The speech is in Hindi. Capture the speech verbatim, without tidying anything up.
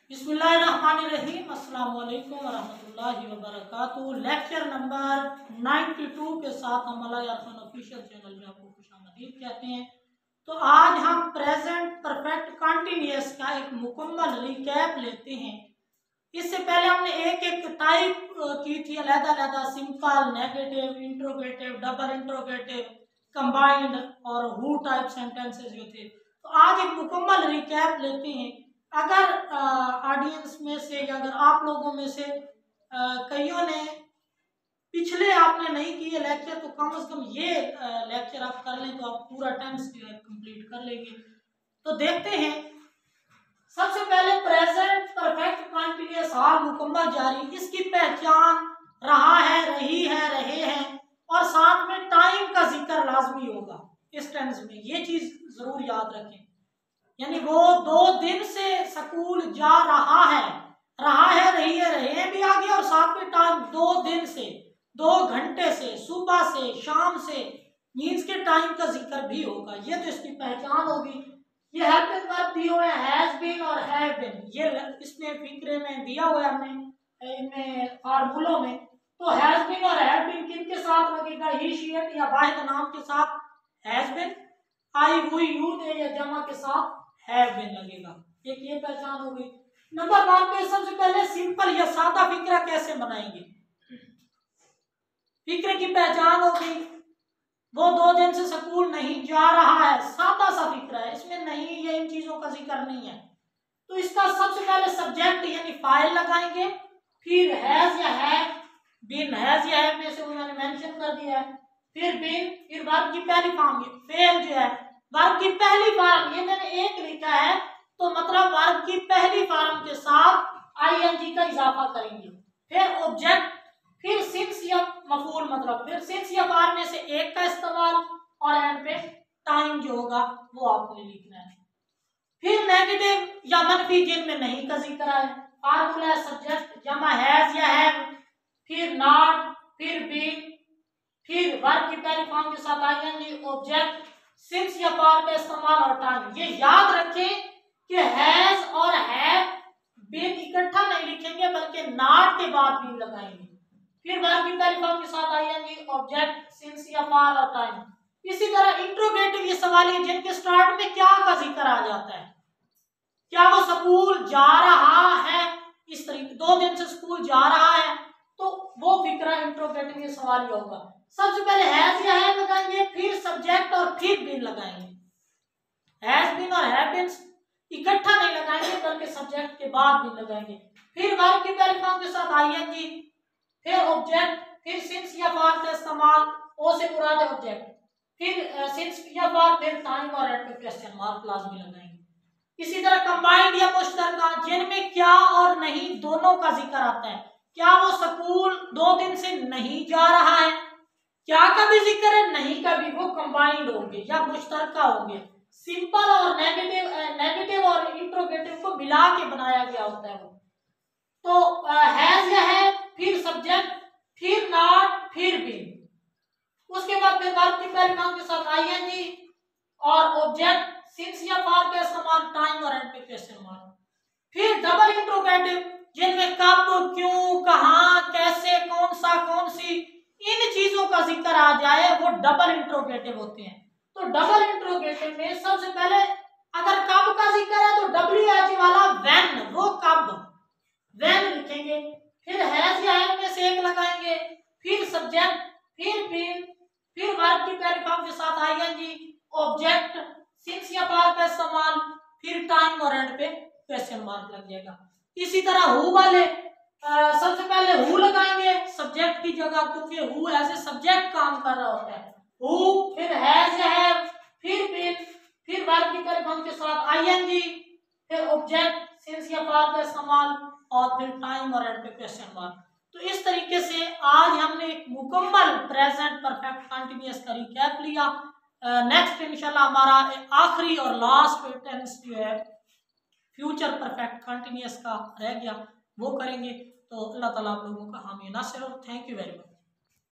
बिस्मिल्लाहिर्रहमानिर्रहीम अस्सलाम वालेकुम वरहमतुल्लाहि वबरकातुहू। लेक्चर नंबर बानवे के साथ हम अल-अरफान ऑफिशियल चैनल में आपको खुशामदीद कहते हैं। तो आज हम प्रेजेंट परफेक्ट कंटिन्यूअस का एक मुकम्मल रिकैप लेते हैं। इससे पहले हमने एक एक टाइप की थी अलग-अलग, simple, negative, interrogative, double interrogative, combined और हु टाइप सेंटेंसेस जो थे। तो आज एक मुकम्मल रिकैप लेते हैं। अगर ऑडियंस में से या अगर आप लोगों में से कईयों ने पिछले आपने नहीं किए लेक्चर, तो कम से कम ये लेक्चर आप कर लें तो आप पूरा टेंस जो है कंप्लीट कर लेंगे। तो देखते हैं, सबसे पहले प्रेजेंट परफेक्ट कंटीन्यूअस हाल मुकम्मल जारी, इसकी पहचान रहा है, रही है, रहे हैं और साथ में टाइम का जिक्र लाजमी होगा इस टेंस में। ये चीज जरूर याद रखें, यानी वो दो दिन से स्कूल जा रहा है, रहा है, रही है, रहे हैं भी आ गया और साथ में टाइम दो दिन से, दो घंटे से, सुबह से, शाम से, मीन्स के टाइम का जिक्र भी होगा। ये तो इसकी पहचान होगी। ये हेल्पिंग वर्ब दिए हुए हैज बीन और हैव बीन, ये इसमें फिक्रे में दिया हुआ है हमने इनमें फार्मूलों में। तो हैज बीन और हैव बीन किन के साथ लगेगा? ही, शी, इट या वाहिद नाम के साथ has been, I, we, you, they या जमा के साथ हैव बीन लगेगा। एक ये पहचान हो गई। नंबर वन पे सबसे पहले सिंपल या सादा फिक्रा कैसे बनाएंगे। फिक्रे की पहचान हो गई, वो दो दिन से स्कूल नहीं जा रहा है, सादा सा फिक्रा है, इसमें नहीं या इन चीजों का जिक्र नहीं है। तो इसका सबसे पहले सब्जेक्ट यानी फाइल लगाएंगे, फिर हैज या हैव बीन, हैज या हैव में से उन्होंने मेंशन कर दिया है, फिर बीन, फिर वर्ब की पहली फॉर्म फेल जो है वर्ब की पहली फॉर्म, ये मैंने एक लिखा है तो मतलब वर्ब की पहली फॉर्म के साथ आईएनजी का इजाफा करेंगे, फिर ऑब्जेक्ट, फिर सिंस या मफूल, मतलब फिर सिंस या बार में से एक का इस्तेमाल और एंड पे टाइम जो होगा वो आपने लिखना है। फिर नेगेटिव या मनफी जिनमें नहीं का जिक्र है, फार्मूला सब्जेक्ट जमा हैज या हैव, फिर नॉट, फिर बीन, फिर वर्ब की पहली फॉर्म के साथ आईएनजी, ऑब्जेक्ट, सिंस या फॉर का इस्तेमाल और टाइम। ये याद रखें कि हैज और हैव बीन इकट्ठा नहीं लिखेंगे बल्कि नॉट के बाद बीन लगाएंगे, फिर वर्ब की पहली फॉर्म के साथ आएंगे, ऑब्जेक्ट, सिंस या फॉर और टाइम। इसी तरह इंट्रोगेटिव ये सवाल है जिनके स्टार्ट में क्या का जिक्र आ जाता है, क्या वो स्कूल जा रहा है, इस तरीके दो दिन से स्कूल जा रहा है, तो वो फिक्रा इंट्रोगेटिव ये सवाल ही होगा। सबसे पहले हैज या हैव लगाएंगे, फिर सब्जेक्ट और फिर बीन लगाएंगे। हैज बीन और हैव बीन इकट्ठा नहीं लगाएंगे बल्कि सब्जेक्ट के बाद बीन लगाएंगे, फिर वर्ब की पहली फॉर्म के साथ आईएनजी, फिर ऑब्जेक्ट, फिर सिंस या फॉर का इस्तेमाल, ओ से मुराद है ऑब्जेक्ट, फिर सिंस या फॉर, फिर टाइम और एट पे क्वेश्चन मार्क लाजमी लगाएंगे। इसी तरह कंबाइंड या मुश्तरका जिनमें क्या और नहीं दोनों का जिक्र आता है, क्या वो स्कूल दो दिन से नहीं जा रहा है, क्या का भी जिक्र है, नहीं का भी, वो कंबाइंड होंगे या मुश्तरका होंगे। सिंपल और नेगेटिव, नेगेटिव और इंट्रोगेटिव को मिला के बनाया गया होता है वो। तो हैज या है, फिर सब्जेक्ट, फिर नॉट, फिर बीन, उसके बाद फिर वर्ब की पहली फॉर्म के साथ आईएनजी और ऑब्जेक्ट, सिंस या फॉर का इस्तेमाल, टाइम और एंड पे क्वेश्चन मार्क। फिर डबल इंट्रोगेटिव जिनमें कब, क्यों, कहां, कैसे, कौन सा, कौन सी, इन चीजों का जिक्र आ जाए वो डबल इंट्रोगेटिव होते हैं। तो डबल इंट्रोगेटिव में सबसे पहले अगर कब का जिक्र है तो डब्ल्यू एच वाला व्हेन, वो कब, व्हेन लिखेंगे, फिर हैज या हैव में से एक लगाएंगे, फिर सब्जेक्ट, फिर बीन, फिर वर्ब की पहली फॉर्म के साथ आईएनजी, ऑब्जेक्ट, सिंस या फॉर का इस्तेमाल, फिर टाइम और एंड पे क्वेश्चन मार्क लग जाएगा। इसी तरह हु वाले आ, सबसे पहले हु लगाएंगे सब्जेक्ट की जगह, क्योंकि हु एज ए सब्जेक्ट काम कर रहा होता है, हु, फिर हैज या हैव, फिर बीन, फिर वर्ब की पहली फॉर्म के साथ आईएनजी, फिर ऑब्जेक्ट, सिंस या फॉर का इस्तेमाल और फिर टाइम और एंड पे क्वेश्चन मार्क। तो इस तरीके से आज हमने एक मुकम्मल प्रेजेंट परफेक्ट कंटीन्यूअस का रिकैप लिया। नेक्स्ट इंशाल्लाह हमारा आखिरी और लास्ट टेंस जो है फ्यूचर परफेक्ट कंटीन्यूअस का रह गया, वो करेंगे। तो अल्लाह ताला आप लोगों का हामी नासिर हो। Thank you very much.